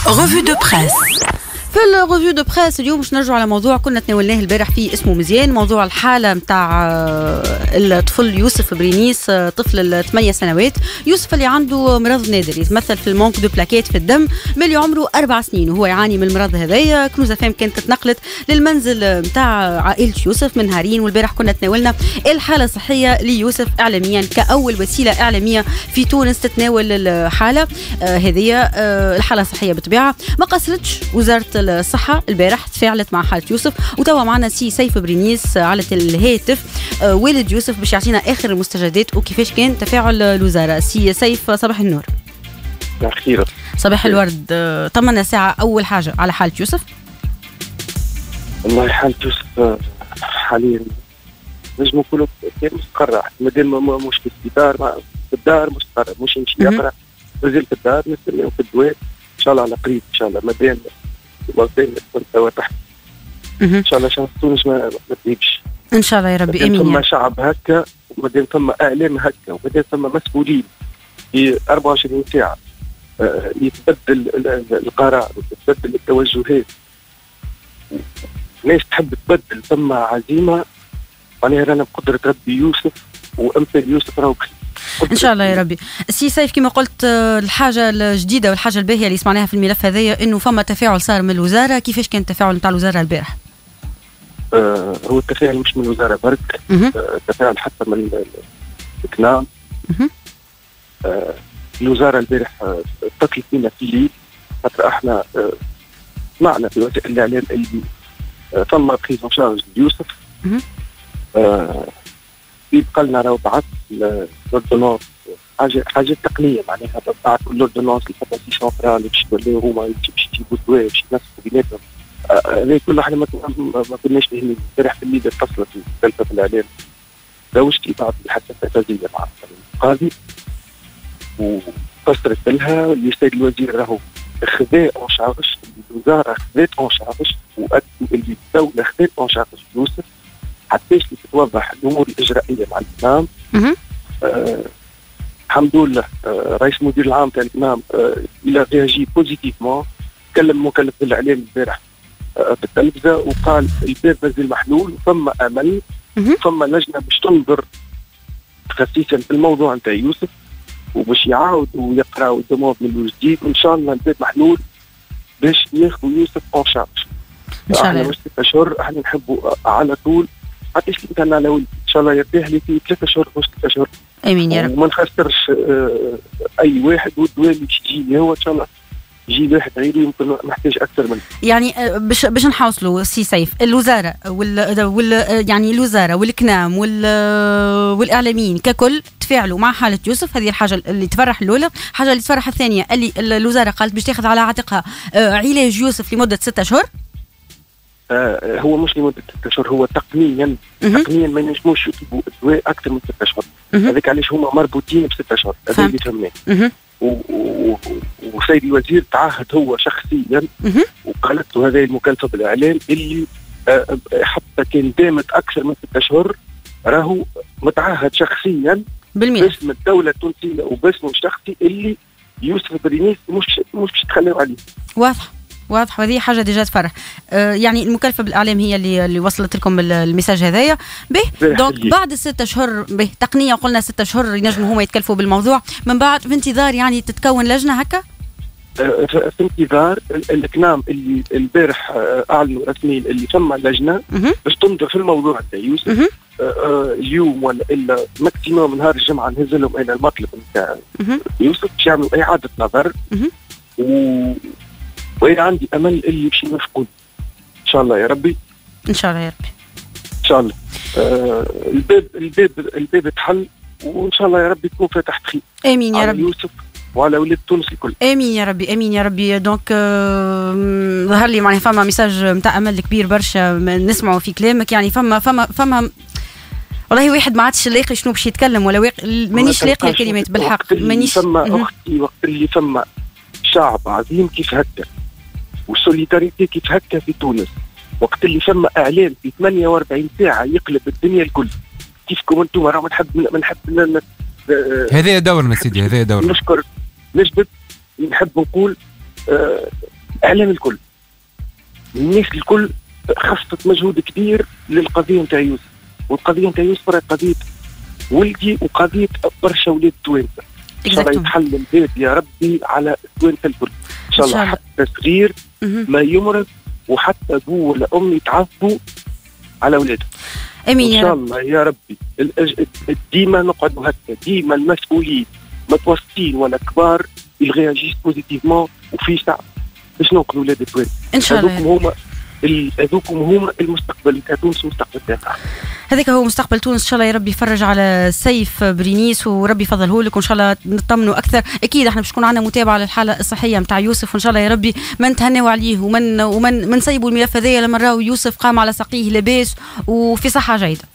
Revue de presse. في الريفيو دو بريس اليوم باش نرجعوا على موضوع كنا تناولناه البارح فيه اسمه مزيان، موضوع الحاله نتاع الطفل يوسف برينيس، طفل 8 سنوات. يوسف اللي عنده مرض نادر يتمثل في المونك دو بلاكيت في الدم، ملي عمره 4 سنين وهو يعاني من المرض هذايا. كنوز فام كانت تنقلت للمنزل نتاع عائله يوسف من نهارين، والبارح كنا تناولنا الحاله الصحيه ليوسف اعلاميا كاول وسيله اعلاميه في تونس تتناول الحاله هذه. الحاله الصحيه بالطبيعه ما قصرتش وزاره الصحة البارح تفاعلت مع حالة يوسف، وتوا معنا سي سيف برينيس على الهاتف والد يوسف باش يعطينا آخر المستجدات وكيفاش كان تفاعل الوزارة. سي سيف صباح النور. أخيرا صباح الورد. طمنا ساعة أول حاجة على حالة يوسف. والله حالة يوسف حاليا نجم نقولوا كان مستقرة، مادام مش في الدار مستقرة، مش يمشي يقرأ، نزل في الدار نستناو في الدواء إن شاء الله على قريب إن شاء الله. مادام كنت تحت ان شاء الله شهر تونس ما تغيبش ان شاء الله يا ربي امين. ثم شعب هكا، ومادام ثم اعلام هكا، ومادام ثم مسؤولين في 24 ساعه يتبدل القرار وتتبدل التوجهات، ناس تحب تبدل، ثم عزيمه معناها رانا بقدره ربي يوسف وامثال يوسف راهو ان شاء الله يا ربي. سي سيف كما قلت الحاجه الجديده والحاجه الباهيه اللي سمعناها في الملف هذايا انه فما تفاعل صار من الوزاره. كيفاش كان التفاعل نتاع الوزاره البارح؟ هو التفاعل مش من الوزاره برك، التفاعل حتى من الكنام. الوزاره البارح اتصلت بنا في الليل، خاطر احنا سمعنا في وسائل الاعلام اللي ثم بريزون شارج ليوسف. يبقى لنا راهو بعث لوردونونس حاجه تقنيه، معناها بعث لوردونونس للفاسي سنترال باش يوليو هما باش يجيبوا الدواء باش ينسقوا بيناتهم. هذا كله احنا ما كناش فاهمين. البارح في الليل اتصلت في الاعلام زوجتي بعد الحادثه الفازيه مع القاضي، وفسرت لها اللي السيد الوزير راهو خذا اون شارج، الوزاره خذات اون شارج، واكدوا اللي الدوله خذات اون شارج يوسف حتى تتوضح الامور الاجرائيه مع الامام. الحمد لله رئيس المدير العام تاع الامام الى رياجي بوزيتيفمون. تكلم مكلف الاعلام البارح في التلفزه وقال الباب مازال محلول وثم امل، ثم لجنه باش تنظر تخصيصا في الموضوع نتاع يوسف وباش يعاودوا يقراوا الدموع من جديد، وان شاء الله الباب محلول باش ياخذوا يوسف اون شارج. ان شاء الله احنا مش 6 اشهر، احنا نحبوا على طول. حتى كان على ولدي ان شاء الله يرتاح لي في 3 اشهر مش 6 اشهر. امين يا رب. وما نخسرش اي واحد، والدواء اللي تجي هو ان شاء الله يجي واحد غيره يمكن محتاج اكثر منه. يعني باش نحاصلوا سي سيف الوزاره يعني الوزاره والكنام والاعلاميين ككل تفاعلوا مع حاله يوسف. هذه الحاجه اللي تفرح الاولى. الحاجه اللي تفرح الثانيه اللي الوزاره قالت باش تاخذ على عاتقها علاج يوسف لمده 6 اشهر. هو مش لمده 6 اشهر، هو تقنيا ما ينجموش يطلبوا الدواء اكثر من 6 اشهر. هذاك علاش هما مربوطين ب6 اشهر. هذا اللي فهمناه. وسيد الوزير تعهد هو شخصيا وقالت له هذه المكلفه بالاعلام اللي حتى كان دامت اكثر من 6 اشهر راهو متعهد شخصيا باسم الدوله التونسيه وباسمه الشخصي اللي يوسف برينيس مش تخلوا عليه. واضح. وهذه حاجه ديجا تفرح. يعني المكلفه بالاعلام هي اللي وصلت لكم الميساج هذايا. دونك بعد 6 اشهر تقنيه قلنا 6 اشهر ينجموا هما يتكلفوا بالموضوع. من بعد في انتظار يعني تتكون لجنه هكا في انتظار الكنام اللي البارح اعلنوا رسميا اللي ثم لجنه باش تنظر في الموضوع تاع يوسف. اليوم ولا الا ماكسيموم نهار الجمعه نهز لهم الى المطلب نتاع يوسف باش يعملوا اعاده نظر. وأنا عندي أمل اللي باش يوافقون إن شاء الله يا ربي. إن شاء الله يا ربي. إن شاء الله. الباب اتحل وإن شاء الله يا ربي تكون فاتحة خير. آمين يا ربي. يوسف وعلى ولاد تونس الكل. آمين يا ربي آمين يا ربي. دونك ظهر لي معناها فما ميساج متاع أمل كبير برشا نسمعه في كلامك. يعني فما والله واحد ما عادش لاقي شنو باش يتكلم ولا مانيش لاقي الكلمات بالحق. مانيش فما أختي وقت اللي فما شعب عظيم كيف هكا والسوليداريتي كيف هكا في تونس، وقت اللي فما اعلام في 48 ساعه يقلب الدنيا الكل كيفكم انتم. راه ما نحب هذا دورنا سيدي، هذا دورنا. نشكر نجبد نحب نقول اعلام الكل، الناس الكل خصصت مجهود كبير للقضيه نتاع يوسف، والقضيه نتاع يوسف راهي قضيه ولدي وقضيه برشا ولاد توانسه. ان شاء الله يتحل الباب يا ربي على توانسه الكل ان شاء الله، حتى صغير ما يمرض وحتى ابوه ولا ام يتعذبوا على اولادهم. امين ان شاء الله يا ربي. ديما نقعدوا هكا، ديما المسؤولين متوسطين ولا كبار يرياجيس بوزيتيفمون وفي شعب باش ننقذوا ولاد توانسه ان شاء الله. هذوكم هما المستقبل تاع تونس والمستقبل تاعها. هذاك هو مستقبل تونس ان شاء الله. يا ربي يفرج على سيف برينيس وربي يفضله لك، وان شاء الله نطمنوا اكثر. اكيد احنا باش تكون عندنا متابعه للحاله الصحيه نتاع يوسف، وان شاء الله يا ربي ما نتهنوا عليه ومن نسيبوا الملف هذايا لما نراو يوسف قام على ساقيه لاباس وفي صحه جيده.